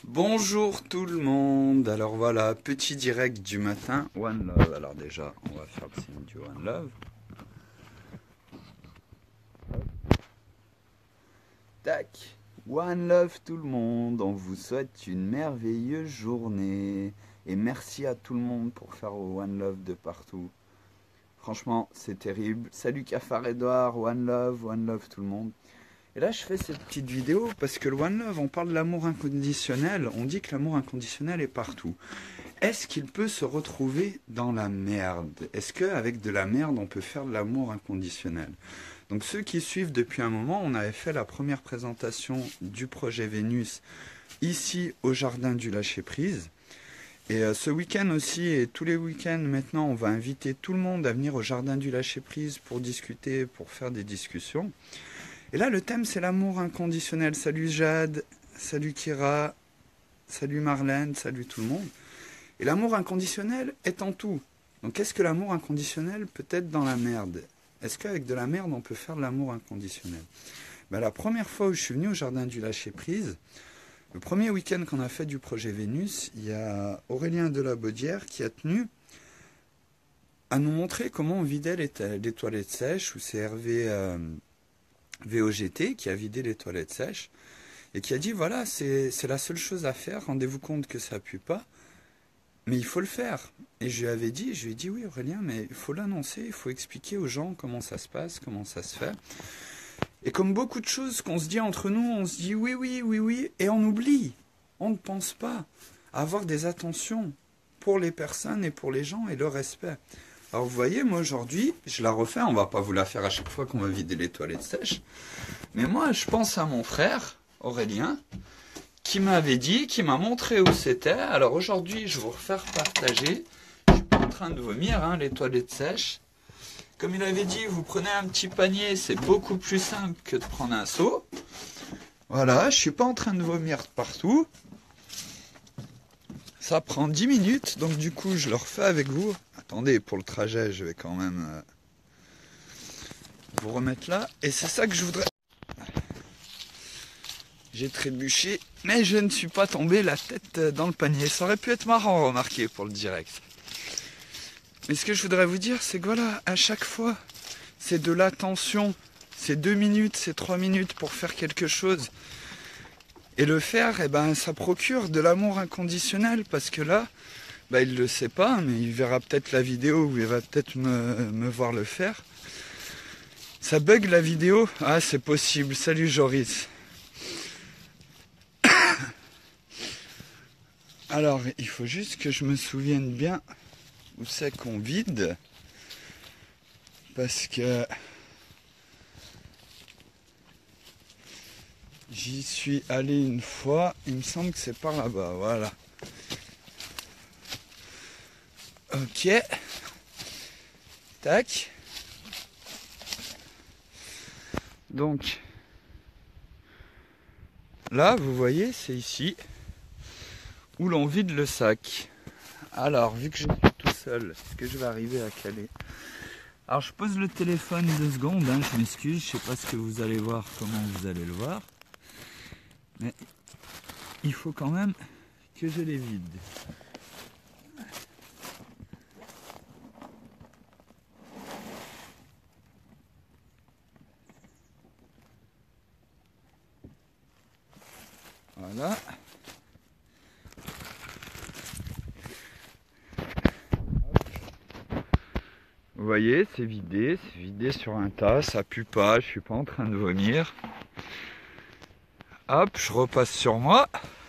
Bonjour tout le monde. Alors voilà, petit direct du matin. One Love. Alors déjà, on va faire le signe du One Love. Tac. One Love tout le monde. On vous souhaite une merveilleuse journée. Et merci à tout le monde pour faire One Love de partout. Franchement, c'est terrible. Salut Cafard Edouard, One Love tout le monde. Et là, je fais cette petite vidéo parce que le One Love, on parle de l'amour inconditionnel. On dit que l'amour inconditionnel est partout. Est-ce qu'il peut se retrouver dans la merde? Est-ce qu'avec de la merde, on peut faire de l'amour inconditionnel? Donc ceux qui suivent depuis un moment, on avait fait la première présentation du projet Vénus ici au Jardin du Lâcher-Prise. Et ce week-end aussi, et tous les week-ends maintenant, on va inviter tout le monde à venir au Jardin du Lâcher-Prise pour discuter, pour faire des discussions. Et là, le thème, c'est l'amour inconditionnel. Salut Jade, salut Kira, salut Marlène, salut tout le monde. Et l'amour inconditionnel est en tout. Donc, est-ce que l'amour inconditionnel peut être dans la merde? Est-ce qu'avec de la merde, on peut faire de l'amour inconditionnel? La première fois où je suis venu au Jardin du Lâcher-Prise, le premier week-end qu'on a fait du projet Vénus, il y a Aurélien Delabaudière qui a tenu à nous montrer comment on vidait les toilettes sèches, ou c'est Hervé VOGT qui a vidé les toilettes sèches et qui a dit voilà, c'est la seule chose à faire, rendez-vous compte que ça pue pas, mais il faut le faire. Et je lui ai dit oui Aurélien, mais il faut l'annoncer, il faut expliquer aux gens comment ça se passe, comment ça se fait. Et comme beaucoup de choses qu'on se dit entre nous, on se dit oui, et on oublie, on ne pense pas à avoir des attentions pour les personnes et pour les gens et le respect. Alors vous voyez, moi aujourd'hui, je la refais, on va pas vous la faire à chaque fois qu'on va vider les toilettes sèches. Mais moi, je pense à mon frère, Aurélien, qui m'avait dit, qui m'a montré où c'était. Alors aujourd'hui, je vais vous refaire partager. Je suis pas en train de vomir, les toilettes sèches. Comme il avait dit, vous prenez un petit panier, c'est beaucoup plus simple que de prendre un seau. Voilà, je suis pas en train de vomir partout. Ça prend 10 minutes, donc du coup, je le refais avec vous. Attendez, pour le trajet, je vais quand même vous remettre là. Et c'est ça que je voudrais... J'ai trébuché, mais je ne suis pas tombé la tête dans le panier. Ça aurait pu être marrant, remarquez, pour le direct. Mais ce que je voudrais vous dire, c'est que voilà, à chaque fois, c'est de l'attention. C'est 2 minutes, c'est 3 minutes pour faire quelque chose. Et le faire, ça procure de l'amour inconditionnel, parce que là, il ne le sait pas, mais il verra peut-être la vidéo, ou il va peut-être me voir le faire. Ça bug la vidéo? Ah, c'est possible. Salut Joris. Alors, il faut juste que je me souvienne bien où c'est qu'on vide, parce que j'y suis allé une fois, il me semble que c'est par là-bas, voilà. Ok. Tac. Donc, là, vous voyez, c'est ici où l'on vide le sac. Alors, vu que je suis tout seul, est-ce que je vais arriver à caler? Alors, je pose le téléphone 2 secondes, je m'excuse, je sais pas ce que vous allez voir, comment vous allez le voir. Mais il faut quand même que je les vide. Voilà. Vous voyez, c'est vidé sur un tas, ça pue pas, je suis pas en train de vomir. Hop, je repasse sur moi.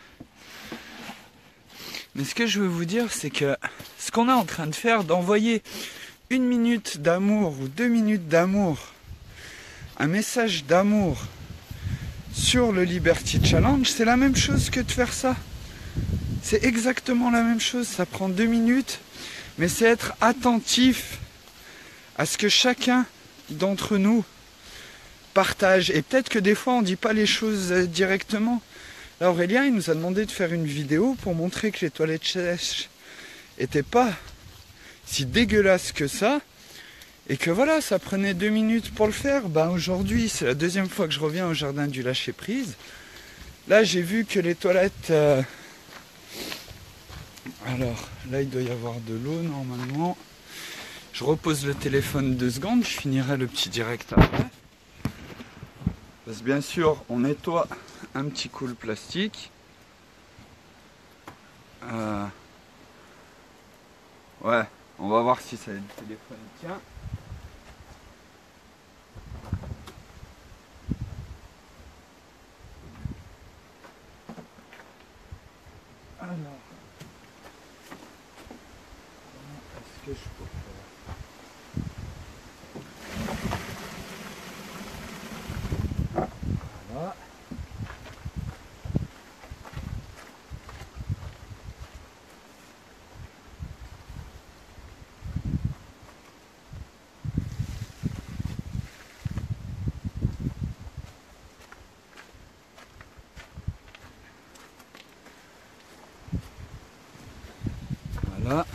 Mais ce que je veux vous dire, c'est que ce qu'on est en train de faire, d'envoyer 1 minute d'amour ou 2 minutes d'amour, un message d'amour sur le Liberty Challenge, c'est la même chose que de faire ça. C'est exactement la même chose, ça prend 2 minutes, mais c'est être attentif à ce que chacun d'entre nous partage. Et peut-être que des fois on ne dit pas les choses directement. Là, Aurélien, il nous a demandé de faire une vidéo pour montrer que les toilettes sèches n'étaient pas si dégueulasses que ça. Et que voilà, ça prenait 2 minutes pour le faire. Aujourd'hui, c'est la 2e fois que je reviens au Jardin du Lâcher-Prise. Là, j'ai vu que les toilettes Alors, là, il doit y avoir de l'eau normalement. Je repose le téléphone 2 secondes, je finirai le petit direct après. Parce que bien sûr, on nettoie un petit coup le plastique. Ouais, on va voir si le téléphone tient. Alors, comment est-ce que je peux faire? Voilà. Voilà.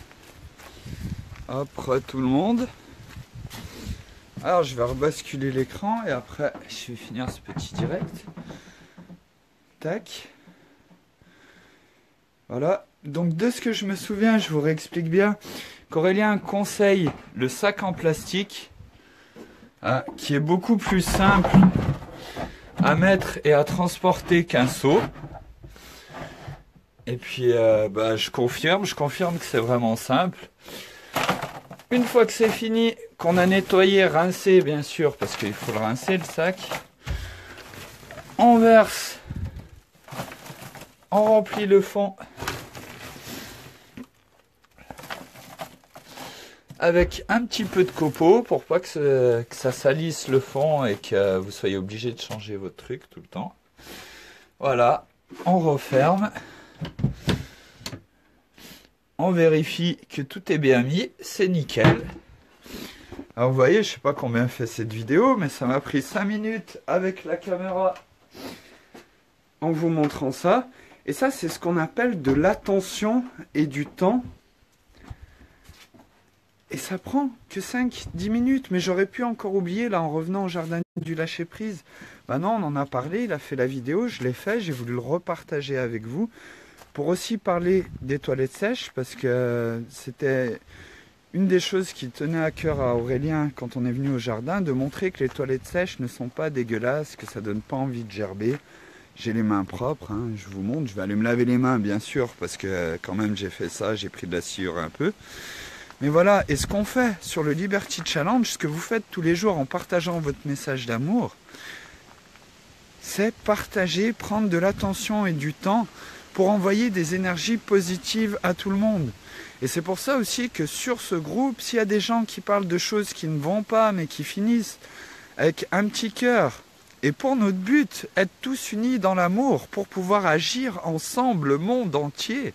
Hop, tout le monde. Alors je vais rebasculer l'écran et après je vais finir ce petit direct. Tac. Voilà. Donc de ce que je me souviens, je vous réexplique bien qu'Aurélien conseille le sac en plastique qui est beaucoup plus simple à mettre et à transporter qu'un seau. Et puis je confirme que c'est vraiment simple. Une fois que c'est fini, qu'on a nettoyé, rincé bien sûr, parce qu'il faut le rincer le sac, on verse, on remplit le fond avec un petit peu de copeaux pour pas que ça salisse le fond et que vous soyez obligé de changer votre truc tout le temps. Voilà, on referme. On vérifie que tout est bien mis, c'est nickel. Alors vous voyez, je sais pas combien fait cette vidéo, mais ça m'a pris 5 minutes avec la caméra en vous montrant ça. Et ça, c'est ce qu'on appelle de l'attention et du temps. Et ça prend que 5-10 minutes, mais j'aurais pu encore oublier là en revenant au jardin du lâcher prise. Ben non, on en a parlé, il a fait la vidéo, je l'ai fait, j'ai voulu le repartager avec vous. Pour aussi parler des toilettes sèches, parce que c'était une des choses qui tenait à cœur à Aurélien quand on est venu au jardin, de montrer que les toilettes sèches ne sont pas dégueulasses, que ça donne pas envie de gerber. J'ai les mains propres, hein, je vous montre, je vais aller me laver les mains bien sûr, parce que quand même j'ai fait ça, j'ai pris de la sciure un peu. Mais voilà, et ce qu'on fait sur le Liberty Challenge, ce que vous faites tous les jours en partageant votre message d'amour, c'est partager, prendre de l'attention et du temps pour envoyer des énergies positives à tout le monde. Et c'est pour ça aussi que sur ce groupe, s'il y a des gens qui parlent de choses qui ne vont pas, mais qui finissent avec un petit cœur, et pour notre but, être tous unis dans l'amour, pour pouvoir agir ensemble, le monde entier.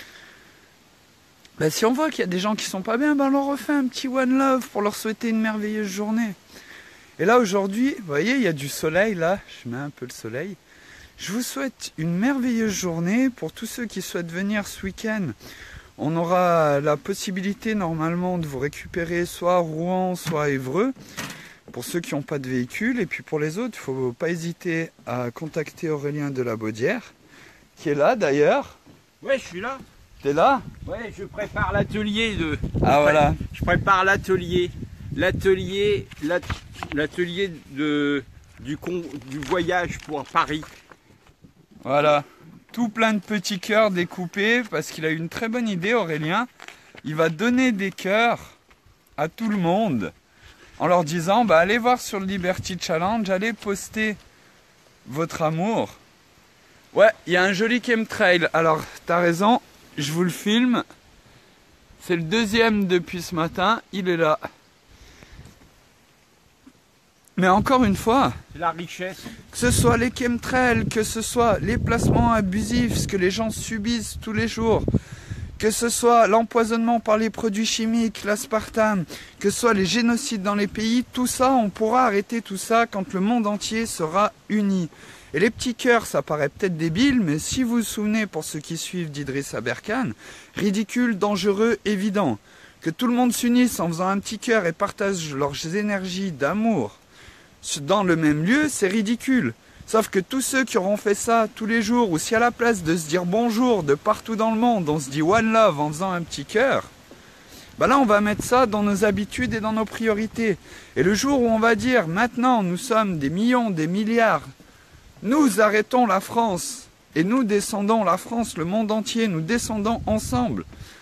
Ben, si on voit qu'il y a des gens qui sont pas bien, ben on leur refait un petit One Love pour leur souhaiter une merveilleuse journée. Et là aujourd'hui, vous voyez, il y a du soleil là, je mets un peu le soleil. Je vous souhaite une merveilleuse journée pour tous ceux qui souhaitent venir ce week-end. On aura la possibilité normalement de vous récupérer soit à Rouen, soit à Évreux, pour ceux qui n'ont pas de véhicule. Et puis pour les autres, il ne faut pas hésiter à contacter Aurélien de la Baudière, qui est là d'ailleurs. Ouais, je suis là. T'es là? Ouais, je prépare l'atelier de... Ah voilà. Je prépare l'atelier. L'atelier du voyage pour Paris. Voilà, tout plein de petits cœurs découpés parce qu'il a eu une très bonne idée, Aurélien. Il va donner des cœurs à tout le monde en leur disant bah, allez voir sur le Liberty Challenge, allez poster votre amour. Ouais, il y a un joli chemtrail. Alors, t'as raison, je vous le filme. C'est le deuxième depuis ce matin, il est là. Mais encore une fois, c'est la richesse. Que ce soit les chemtrails, que ce soit les placements abusifs, ce que les gens subissent tous les jours, que ce soit l'empoisonnement par les produits chimiques, l'aspartame, que ce soit les génocides dans les pays, tout ça, on pourra arrêter tout ça quand le monde entier sera uni. Et les petits cœurs, ça paraît peut-être débile, mais si vous vous souvenez, pour ceux qui suivent d'Idriss Aberkan, ridicule, dangereux, évident. Que tout le monde s'unisse en faisant un petit cœur et partage leurs énergies d'amour dans le même lieu, c'est ridicule. Sauf que tous ceux qui auront fait ça tous les jours, ou si à la place de se dire bonjour de partout dans le monde, on se dit One Love en faisant un petit cœur, bah là on va mettre ça dans nos habitudes et dans nos priorités. Et le jour où on va dire maintenant nous sommes des millions, des milliards, nous arrêtons la France et nous descendons la France, le monde entier, nous descendons ensemble.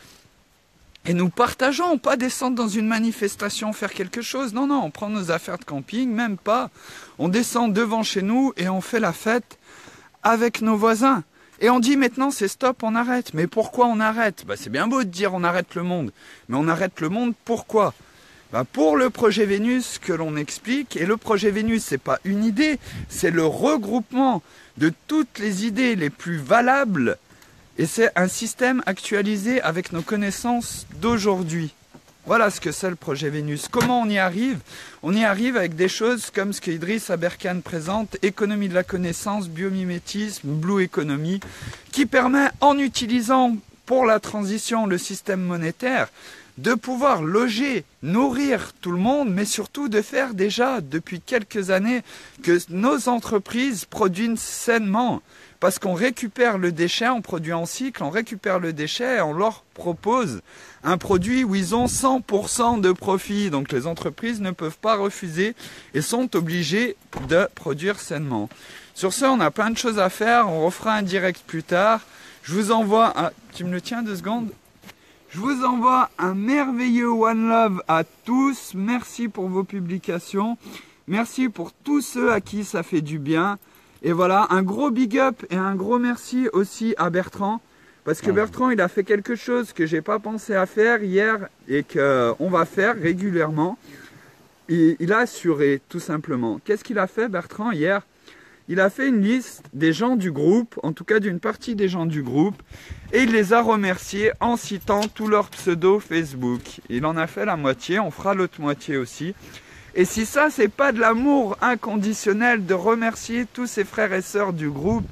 Et nous partageons, pas descendre dans une manifestation, faire quelque chose. Non, non, on prend nos affaires de camping, même pas. On descend devant chez nous et on fait la fête avec nos voisins. Et on dit maintenant c'est stop, on arrête. Mais pourquoi on arrête? Bah, c'est bien beau de dire on arrête le monde. Mais on arrête le monde pourquoi? Bah, pour le projet Vénus que l'on explique. Et le projet Vénus, c'est pas une idée, c'est le regroupement de toutes les idées les plus valables. Et c'est un système actualisé avec nos connaissances d'aujourd'hui. Voilà ce que c'est le projet Vénus. Comment on y arrive? On y arrive avec des choses comme ce qu'Idriss Aberkan présente, économie de la connaissance, biomimétisme, Blue Economy, qui permet, en utilisant pour la transition le système monétaire, de pouvoir loger, nourrir tout le monde, mais surtout de faire déjà depuis quelques années que nos entreprises produisent sainement. Parce qu'on récupère le déchet, on produit en cycle, on récupère le déchet et on leur propose un produit où ils ont 100% de profit. Donc les entreprises ne peuvent pas refuser et sont obligées de produire sainement. Sur ce, on a plein de choses à faire, on refera un direct plus tard. Je vous envoie un... Tu me le tiens 2 secondes ? Je vous envoie un merveilleux One Love à tous. Merci pour vos publications. Merci pour tous ceux à qui ça fait du bien. Et voilà, un gros big up et un gros merci aussi à Bertrand. Parce que Bertrand, il a fait quelque chose que j'ai pas pensé à faire hier et qu'on va faire régulièrement. Il a assuré, tout simplement. Qu'est-ce qu'il a fait, Bertrand, hier? Il a fait une liste des gens du groupe, en tout cas d'une partie des gens du groupe, et il les a remerciés en citant tous leurs pseudos Facebook. Il en a fait la moitié, on fera l'autre moitié aussi. Et si ça, c'est pas de l'amour inconditionnel de remercier tous ses frères et sœurs du groupe,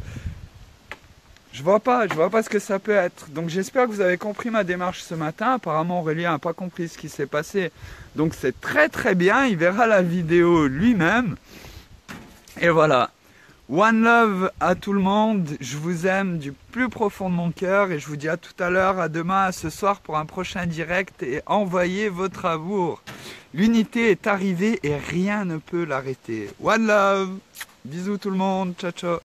je vois pas ce que ça peut être. Donc j'espère que vous avez compris ma démarche ce matin. Apparemment Aurélien n'a pas compris ce qui s'est passé. Donc c'est très très bien, il verra la vidéo lui-même. Et voilà. One love à tout le monde, je vous aime du plus profond de mon cœur et je vous dis à tout à l'heure, à demain, à ce soir pour un prochain direct et envoyez votre amour. L'unité est arrivée et rien ne peut l'arrêter. One love, bisous tout le monde, ciao ciao.